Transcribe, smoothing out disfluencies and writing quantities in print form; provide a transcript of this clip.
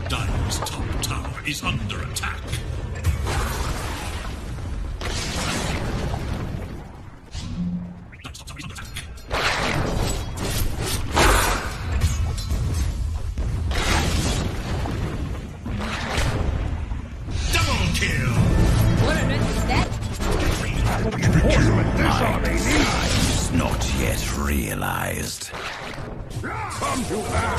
Dire's top tower is under attack. Double kill! Not yet realized. Come to that!